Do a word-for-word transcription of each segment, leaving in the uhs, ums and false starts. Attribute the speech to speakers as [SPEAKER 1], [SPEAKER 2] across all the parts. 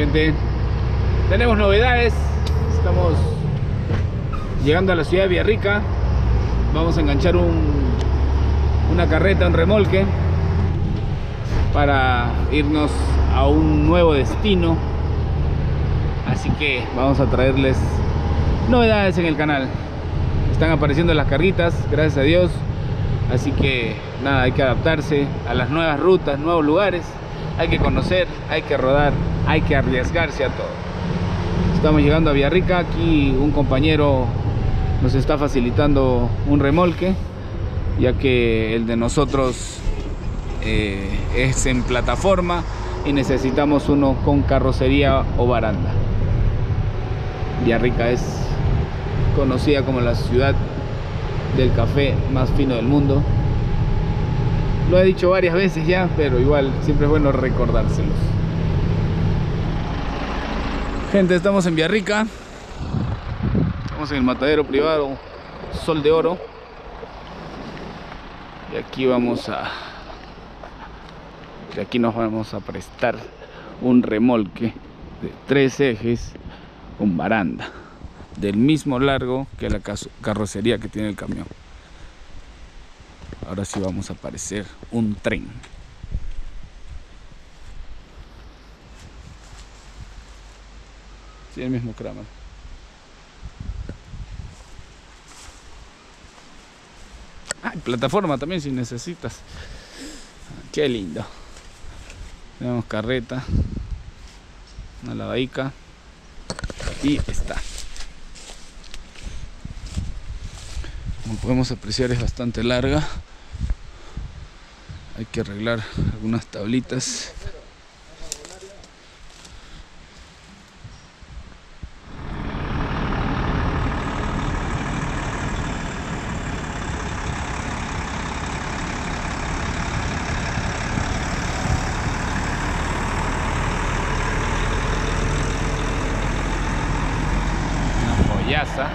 [SPEAKER 1] Gente, tenemos novedades. Estamos llegando a la ciudad de Villarrica. Vamos a enganchar un, una carreta, un remolque, para irnos a un nuevo destino. Así que vamos a traerles novedades en el canal. Están apareciendo las carguitas, gracias a Dios. Así que nada, hay que adaptarse a las nuevas rutas, nuevos lugares. Hay que conocer, hay que rodar, hay que arriesgarse a todo. Estamos llegando a Villarrica. Aquí un compañero nos está facilitando un remolque, ya que el de nosotros eh, es en plataforma y necesitamos uno con carrocería o baranda. Villarrica es conocida como la ciudad del café más fino del mundo. Lo he dicho varias veces ya, pero igual siempre es bueno recordárselos. Gente, estamos en Villarrica. Estamos en el matadero privado Sol de Oro. Y aquí vamos a... De aquí nos vamos a prestar un remolque de tres ejes con baranda, del mismo largo que la carrocería que tiene el camión. Ahora sí vamos a parecer un tren. Sí, el mismo Kramer. Ah, plataforma también si necesitas. Qué lindo. Tenemos carreta, una lavadica y está. Como podemos apreciar, es bastante larga. Hay que arreglar algunas tablitas. Una joyaza.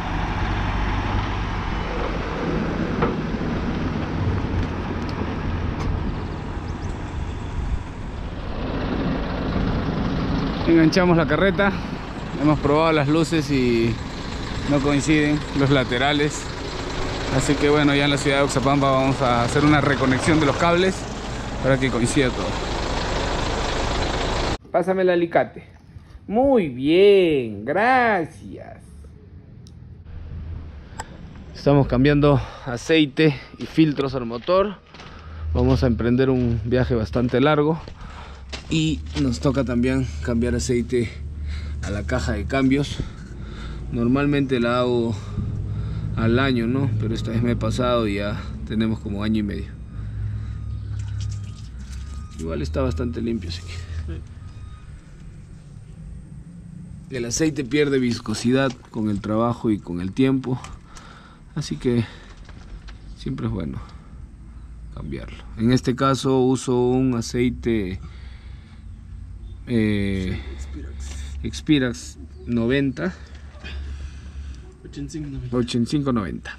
[SPEAKER 1] Enganchamos la carreta, hemos probado las luces y no coinciden los laterales, así que bueno, ya en la ciudad de Oxapampa vamos a hacer una reconexión de los cables para que coincida todo. Pásame el alicate. Muy bien, gracias. Estamos cambiando aceite y filtros al motor. Vamos a emprender un viaje bastante largo. Y nos toca también cambiar aceite a la caja de cambios. Normalmente la hago al año, ¿no? Pero esta vez me he pasado y ya tenemos como año y medio. Igual está bastante limpio, así que... El aceite pierde viscosidad con el trabajo y con el tiempo. Así que siempre es bueno cambiarlo. En este caso uso un aceite... Eh, Expirax noventa, ochenta y cinco noventa.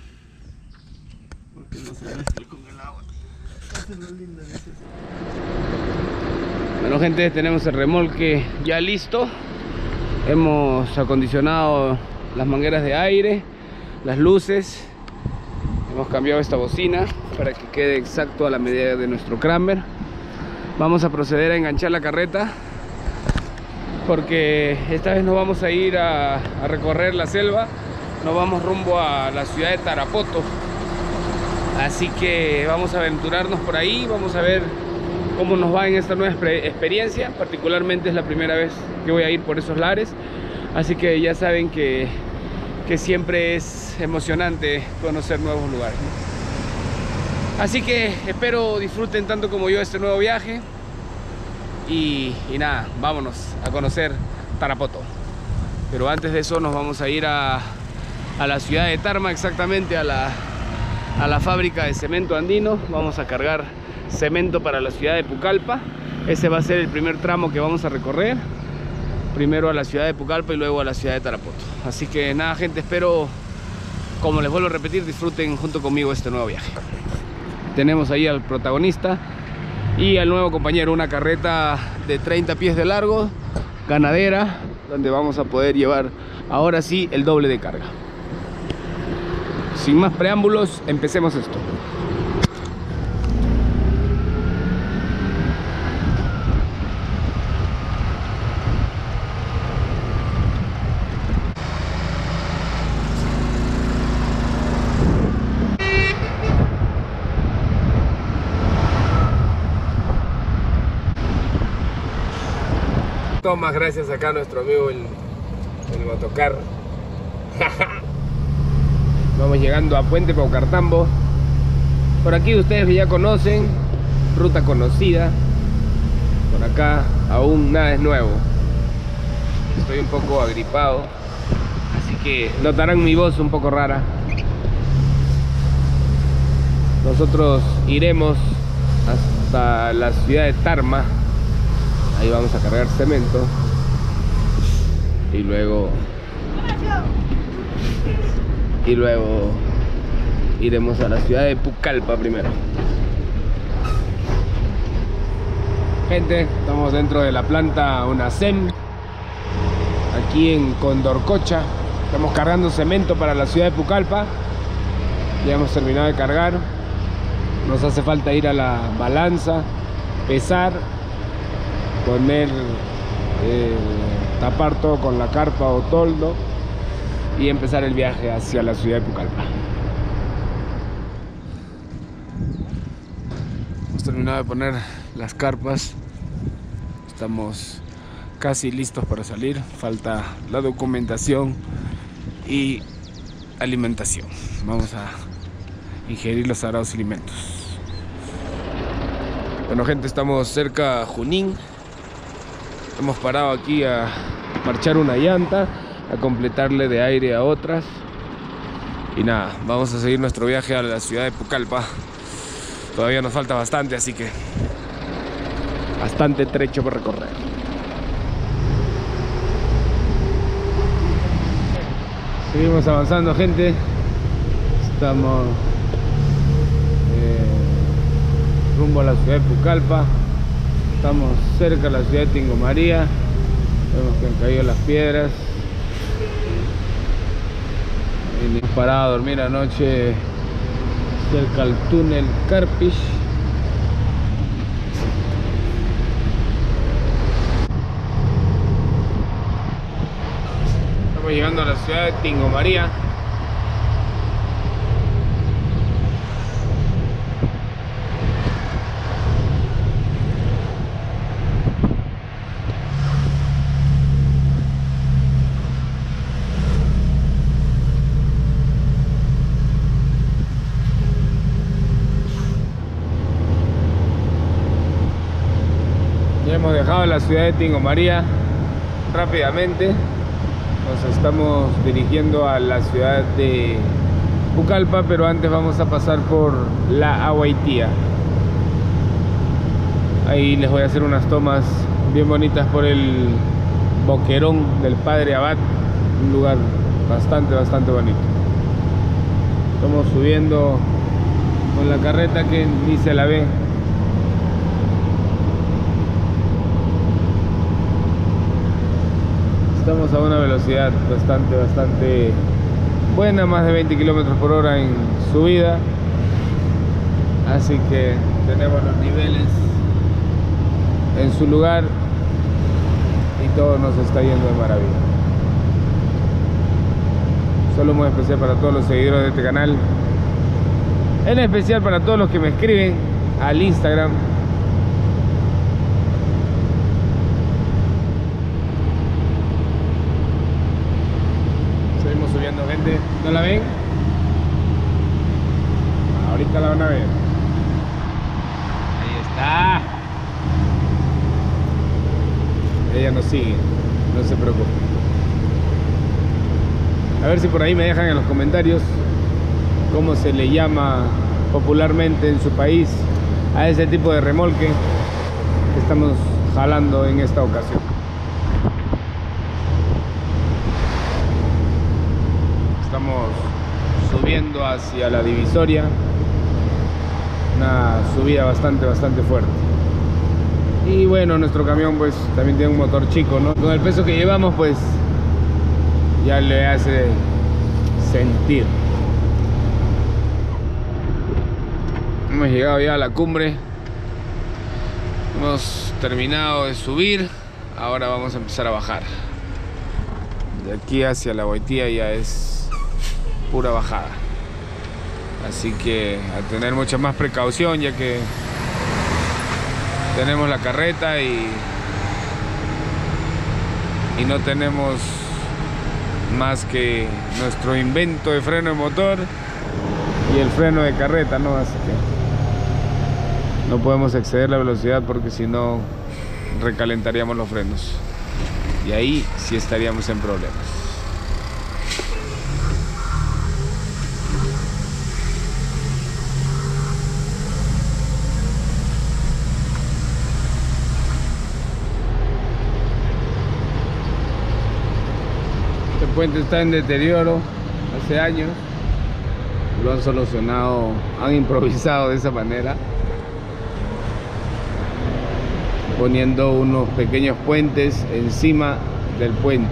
[SPEAKER 1] Bueno, gente, tenemos el remolque ya listo. Hemos acondicionado las mangueras de aire, las luces. Hemos cambiado esta bocina para que quede exacto a la medida de nuestro Kramer. Vamos a proceder a enganchar la carreta, porque esta vez nos vamos a ir a, a recorrer la selva. Nos vamos rumbo a la ciudad de Tarapoto. Así que vamos a aventurarnos por ahí. Vamos a ver cómo nos va en esta nueva experiencia. Particularmente es la primera vez que voy a ir por esos lares. Así que ya saben que, que siempre es emocionante conocer nuevos lugares, ¿no? Así que espero disfruten tanto como yo este nuevo viaje. Y, y nada, vámonos a conocer Tarapoto. Pero antes de eso nos vamos a ir a, a la ciudad de Tarma, exactamente a la, a la fábrica de cemento andino. Vamos a cargar cemento para la ciudad de Pucallpa. Ese va a ser el primer tramo que vamos a recorrer. Primero a la ciudad de Pucallpa y luego a la ciudad de Tarapoto. Así que nada, gente, espero, como les vuelvo a repetir, disfruten junto conmigo este nuevo viaje. Tenemos ahí al protagonista y al nuevo compañero, una carreta de treinta pies de largo, ganadera, donde vamos a poder llevar ahora sí el doble de carga. Sin más preámbulos, empecemos esto. Tomas, gracias acá a nuestro amigo el, el motocar. Vamos llegando a Puente Paucartambo. Por aquí ustedes ya conocen, ruta conocida. Por acá aún nada es nuevo. Estoy un poco agripado, así que notarán mi voz un poco rara. Nosotros iremos hasta la ciudad de Tarma. Ahí vamos a cargar cemento y luego y luego iremos a la ciudad de Pucallpa primero. Gente, estamos dentro de la planta UNACEM aquí en Condorcocha. Estamos cargando cemento para la ciudad de Pucallpa. Ya hemos terminado de cargar. Nos hace falta ir a la balanza, pesar, poner, eh, tapar todo con la carpa o toldo y empezar el viaje hacia la ciudad de Pucallpa. Hemos terminado de poner las carpas, estamos casi listos para salir. Falta la documentación y alimentación. Vamos a ingerir los sagrados alimentos. Bueno, gente, estamos cerca a Junín. Hemos parado aquí a marchar una llanta, a completarle de aire a otras. Y nada, vamos a seguir nuestro viaje a la ciudad de Pucallpa. Todavía nos falta bastante, así que bastante trecho por recorrer. Seguimos avanzando, gente. Estamos eh, rumbo a la ciudad de Pucallpa. Estamos cerca de la ciudad de Tingo María. Vemos que han caído las piedras. Hemos parado a dormir anoche cerca al túnel Carpish. Estamos llegando a la ciudad de Tingo María. Hemos dejado la ciudad de Tingo María rápidamente. Nos estamos dirigiendo a la ciudad de Pucallpa, pero antes vamos a pasar por la Aguaitía. Ahí les voy a hacer unas tomas bien bonitas por el Boquerón del Padre Abad, un lugar bastante, bastante bonito. Estamos subiendo con la carreta que ni se la ve. Estamos a una velocidad bastante, bastante buena, más de veinte kilómetros por hora en subida. Así que tenemos los niveles en su lugar y todo nos está yendo de maravilla. Solo muy especial para todos los seguidores de este canal, en especial para todos los que me escriben al Instagram. Seguimos subiendo, gente. ¿No la ven? Ahorita la van a ver. Ahí está. Ella nos sigue, no se preocupe. A ver si por ahí me dejan en los comentarios cómo se le llama popularmente en su país a ese tipo de remolque que estamos jalando en esta ocasión. Estamos subiendo hacia la divisoria, una subida bastante bastante fuerte. Y bueno, nuestro camión pues también tiene un motor chico, ¿no? Con el peso que llevamos pues ya le hace sentir. Hemos llegado ya a la cumbre. Hemos terminado de subir. Ahora vamos a empezar a bajar. De aquí hacia la Guaitía ya es pura bajada. Así que a tener mucha más precaución, ya que tenemos la carreta y, y no tenemos más que nuestro invento de freno de motor y el freno de carreta, ¿no? Así que no podemos exceder la velocidad porque si no recalentaríamos los frenos y ahí sí estaríamos en problemas. Este puente está en deterioro hace años. Lo han solucionado, han improvisado de esa manera, poniendo unos pequeños puentes encima del puente.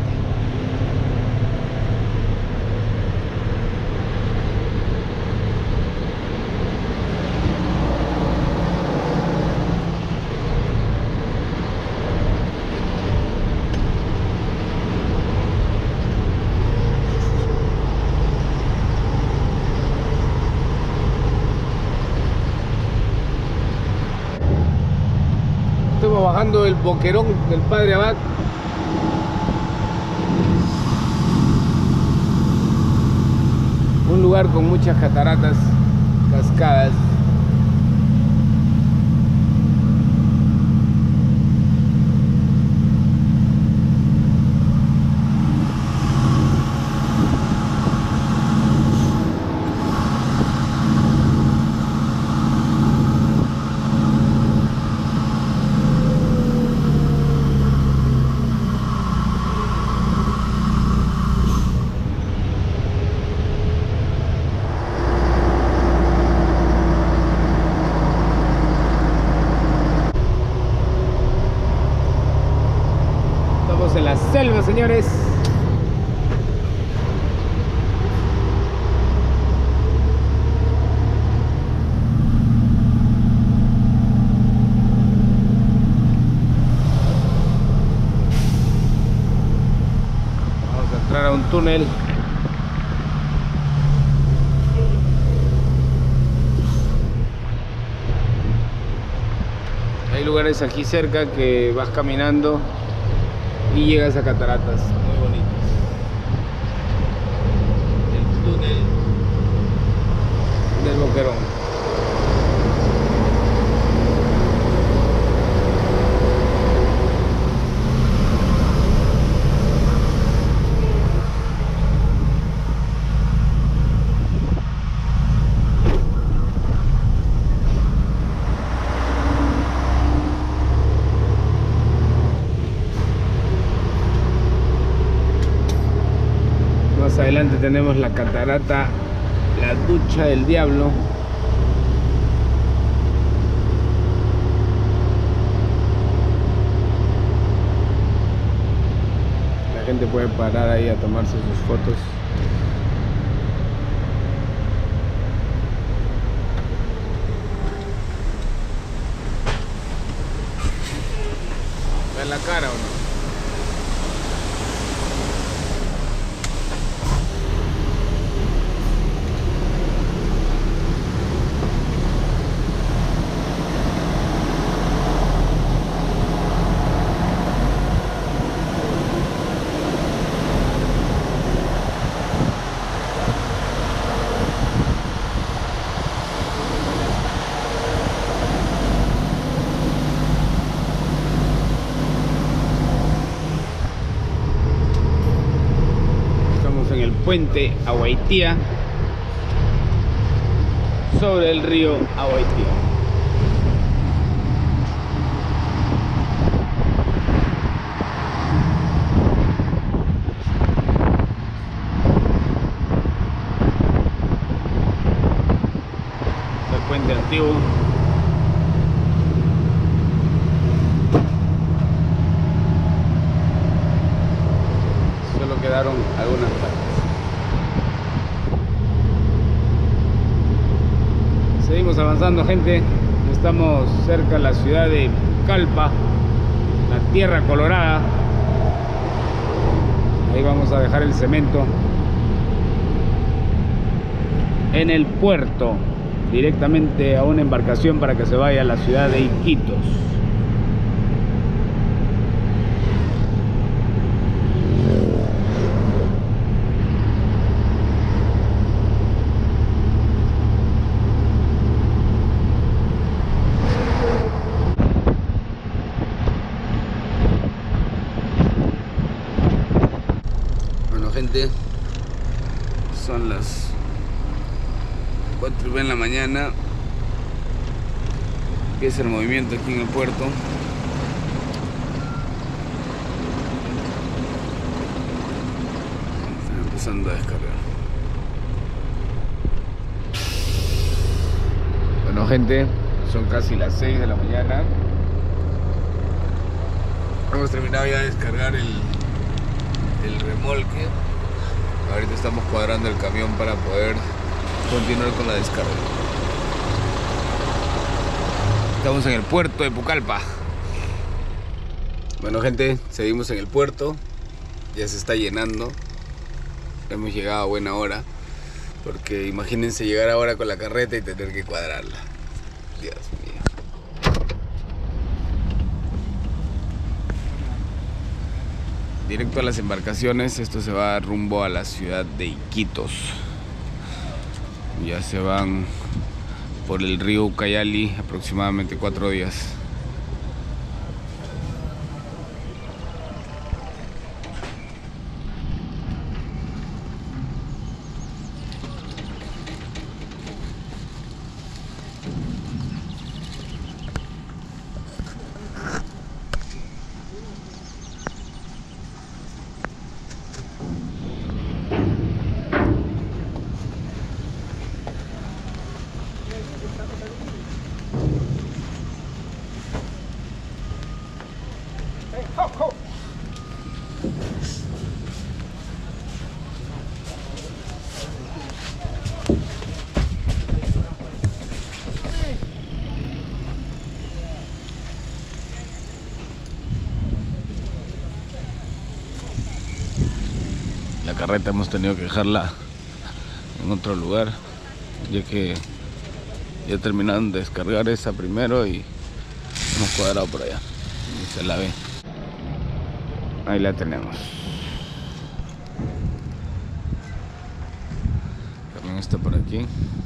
[SPEAKER 1] Estamos bajando el Boquerón del Padre Abad. Un lugar con muchas cataratas, cascadas. En la selva, señores. Vamos a entrar a un túnel. Hay lugares aquí cerca que vas caminando y llegas a cataratas muy bonitas. El túnel del Boquerón. Más adelante tenemos la catarata, la Ducha del Diablo. La gente puede parar ahí a tomarse sus fotos. ¿Ven la cara o no? Puente Aguaitía sobre el río Aguaitía. Es el puente antiguo. seguimos avanzando, gente. Estamos cerca de la ciudad de Pucallpa, la tierra colorada. Ahí vamos a dejar el cemento en el puerto, directamente a una embarcación para que se vaya a la ciudad de Iquitos. Bueno, gente, son las cuatro y media de la mañana. Empieza el movimiento aquí en el puerto. Están empezando a descargar. Bueno, gente, son casi las seis de la mañana. Hemos terminado ya de descargar el, el remolque. Ahorita estamos cuadrando el camión para poder continuar con la descarga. Estamos en el puerto de Pucallpa. Bueno, gente, seguimos en el puerto. Ya se está llenando. Hemos llegado a buena hora, porque imagínense llegar ahora con la carreta y tener que cuadrarla. Dios mío. Directo a las embarcaciones. Esto se va rumbo a la ciudad de Iquitos. Ya se van por el río Ucayali aproximadamente cuatro días. La carreta hemos tenido que dejarla en otro lugar, ya que ya terminaron de descargar esa primero y hemos cuadrado por allá. Y se la ve. Ahí la tenemos. También está por aquí.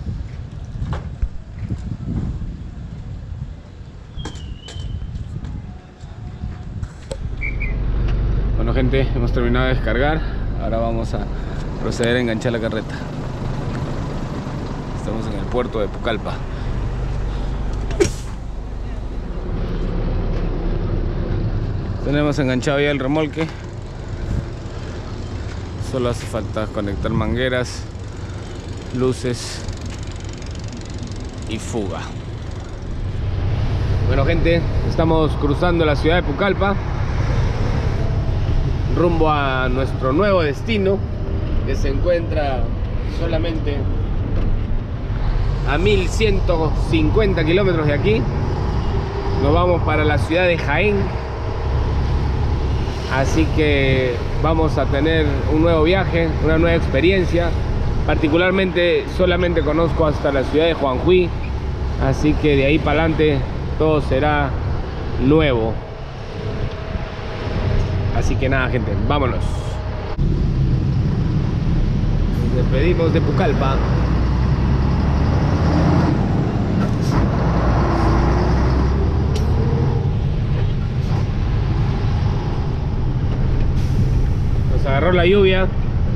[SPEAKER 1] Bueno, gente, hemos terminado de descargar. Ahora vamos a proceder a enganchar la carreta. Estamos en el puerto de Pucallpa. Tenemos enganchado ya el remolque. Solo hace falta conectar mangueras, luces y fuga. Bueno, gente, estamos cruzando la ciudad de Pucallpa rumbo a nuestro nuevo destino, que se encuentra solamente a mil ciento cincuenta kilómetros de aquí. Nos vamos para la ciudad de Jaén, así que vamos a tener un nuevo viaje, una nueva experiencia. Particularmente solamente conozco hasta la ciudad de Juanjuy, así que de ahí para adelante todo será nuevo. Así que nada, gente, vámonos. Nos despedimos de Pucallpa. Nos agarró la lluvia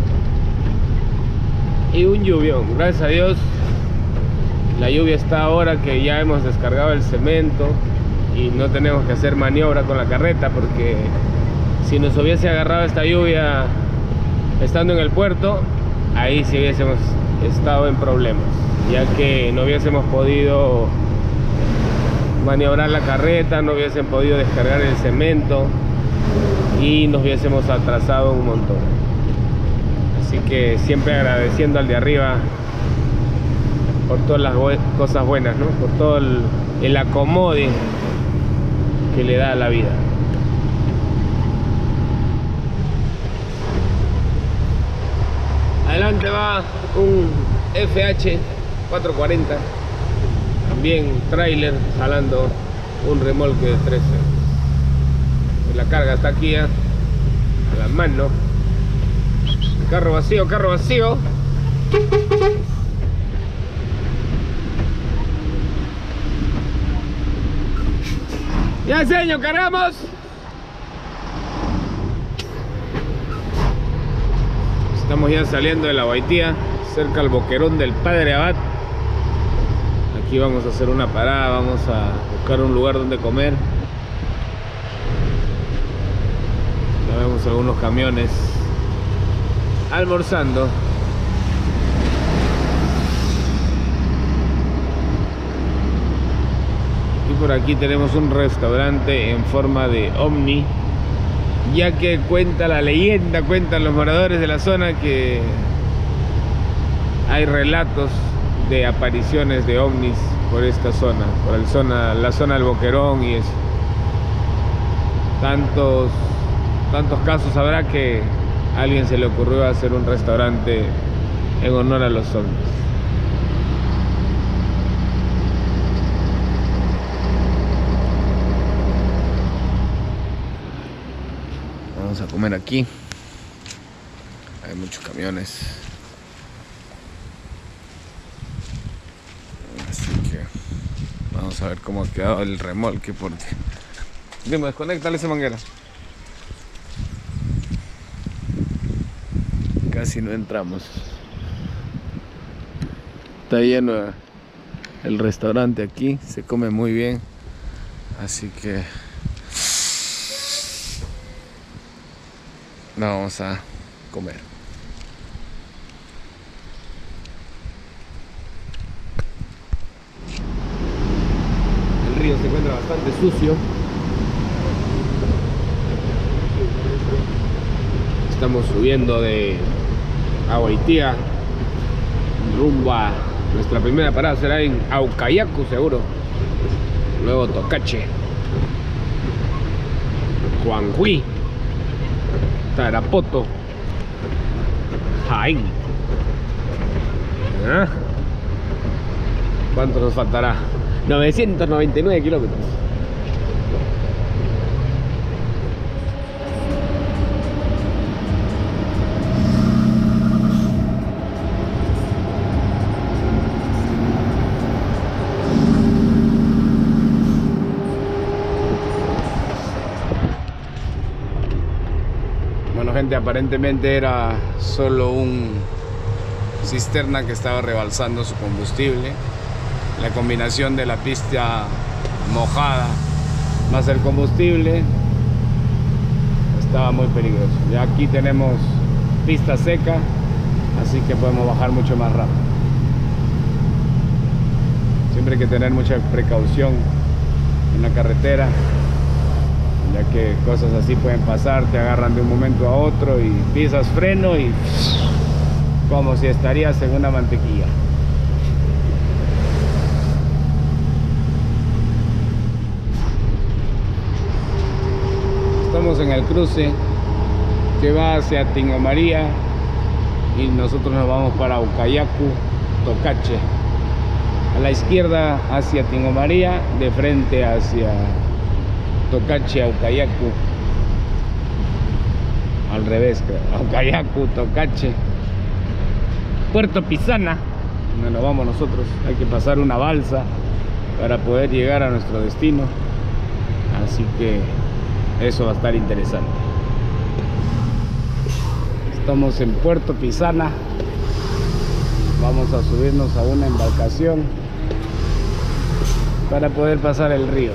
[SPEAKER 1] y un lluvión. Gracias a Dios la lluvia está ahora que ya hemos descargado el cemento y no tenemos que hacer maniobra con la carreta, porque si nos hubiese agarrado esta lluvia estando en el puerto, ahí sí hubiésemos estado en problemas, ya que no hubiésemos podido maniobrar la carreta, no hubiesen podido descargar el cemento y nos hubiésemos atrasado un montón. Así que siempre agradeciendo al de arriba
[SPEAKER 2] por todas las cosas buenas, ¿no? Por todo el, el acomode que le da a la vida. Adelante va un F H cuatrocientos cuarenta, también tráiler, jalando un remolque de trece. La carga está aquí, ¿eh? A la mano. Carro vacío, carro vacío. Ya, señor, cargamos. Estamos ya saliendo de la Baitía, cerca al Boquerón del Padre Abad. Aquí vamos a hacer una parada, vamos a buscar un lugar donde comer. Ya vemos algunos camiones almorzando. Y por aquí tenemos un restaurante en forma de ovni, ya que cuenta la leyenda, cuentan los moradores de la zona que hay relatos de apariciones de ovnis por esta zona, por el zona, la zona del Boquerón y eso. Tantos, tantos casos habrá que a alguien se le ocurrió hacer un restaurante en honor a los ovnis. Vamos a comer aquí. Hay muchos camiones. Así que vamos a ver cómo ha quedado el remolque, porque... Dime, desconéctale esa manguera. Casi no entramos. Está lleno el restaurante aquí, se come muy bien. Así que vamos a comer. El río se encuentra bastante sucio. Estamos subiendo de Baitía rumbo a nuestra primera parada, será en Aucayacu seguro, luego Tocache, Juanjuy, Tarapoto, Jaén. ¿Ah? ¿Cuánto nos faltará? novecientos noventa y nueve kilómetros. Bueno, gente, aparentemente era solo un cisterna que estaba rebalsando su combustible. La combinación de la pista mojada más el combustible estaba muy peligroso. Ya aquí tenemos pista seca, así que podemos bajar mucho más rápido. Siempre hay que tener mucha precaución en la carretera, ya que cosas así pueden pasar, te agarran de un momento a otro y pisas freno y como si estarías en una mantequilla. Estamos en el cruce que va hacia Tingo María y nosotros nos vamos para Aucayacu, Tocache. A la izquierda hacia Tingo María, de frente hacia Tocache, Aucayacu. Al revés, creo. Aucayacu, Tocache, Puerto Pisana, donde nos vamos nosotros. Hay que pasar una balsa para poder llegar a nuestro destino, así que eso va a estar interesante. Estamos en Puerto Pisana. Vamos a subirnos a una embarcación para poder pasar el río.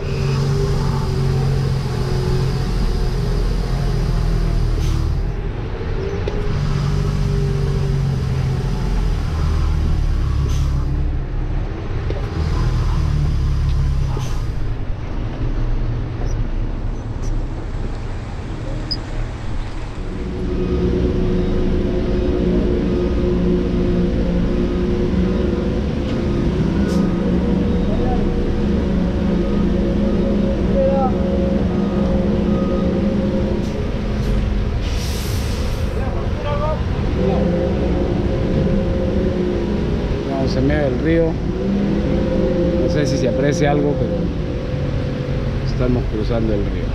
[SPEAKER 3] Estamos en medio del río. No sé si se aprecia algo, pero estamos cruzando el río.